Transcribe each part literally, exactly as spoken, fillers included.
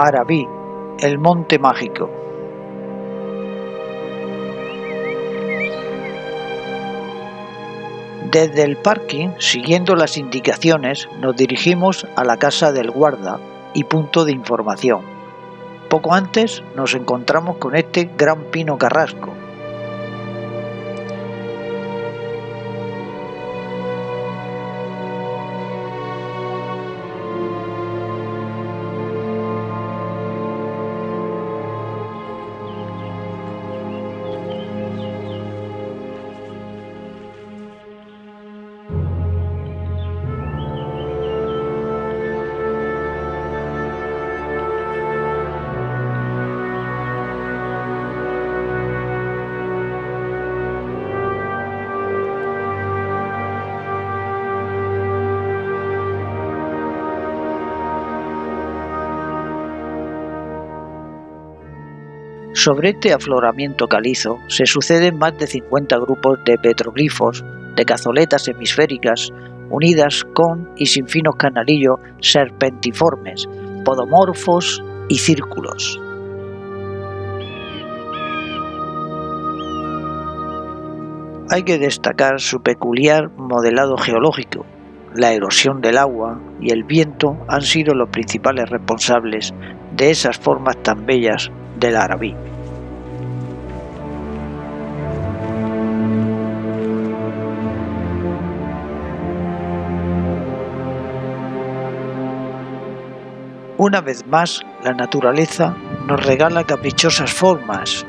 Arabí, el monte mágico. Desde el parking, siguiendo las indicaciones, nos dirigimos a la casa del guarda y punto de información. Poco antes nos encontramos con este gran pino carrasco. Sobre este afloramiento calizo se suceden más de cincuenta grupos de petroglifos, de cazoletas hemisféricas, unidas con y sin finos canalillos serpentiformes, podomorfos y círculos. Hay que destacar su peculiar modelado geológico. La erosión del agua y el viento han sido los principales responsables de esas formas tan bellas del Arabí. Una vez más, la naturaleza nos regala caprichosas formas.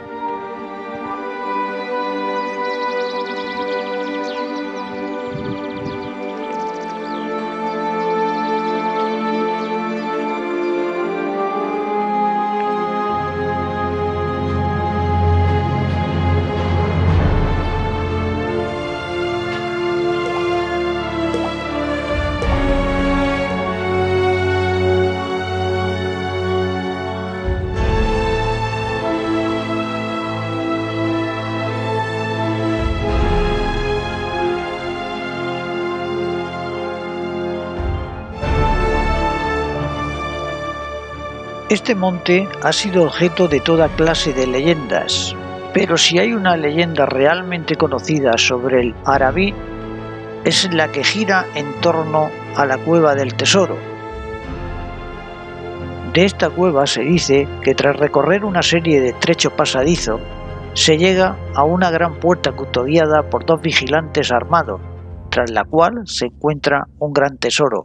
Este monte ha sido objeto de toda clase de leyendas, pero si hay una leyenda realmente conocida sobre el Arabí, es la que gira en torno a la Cueva del Tesoro. De esta cueva se dice que tras recorrer una serie de estrechos pasadizos, se llega a una gran puerta custodiada por dos vigilantes armados, tras la cual se encuentra un gran tesoro.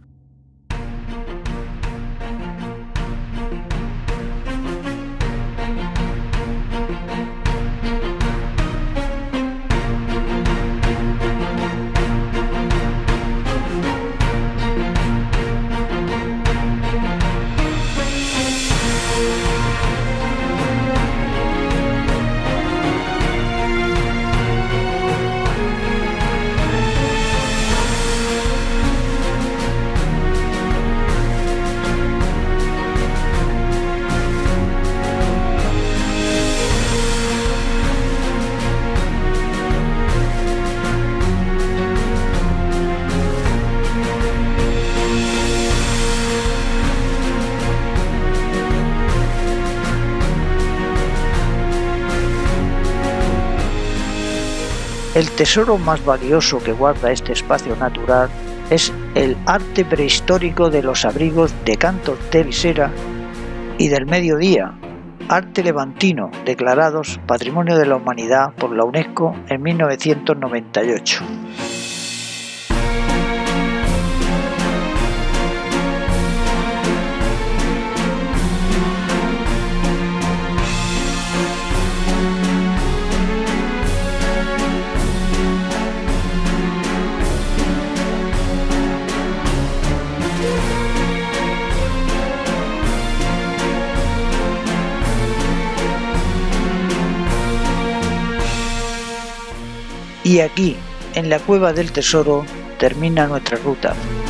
El tesoro más valioso que guarda este espacio natural es el arte prehistórico de los abrigos de cantos de visera y del mediodía, arte levantino, declarados Patrimonio de la Humanidad por la UNESCO en mil novecientos noventa y ocho. Y aquí, en la Cueva del Tesoro, termina nuestra ruta.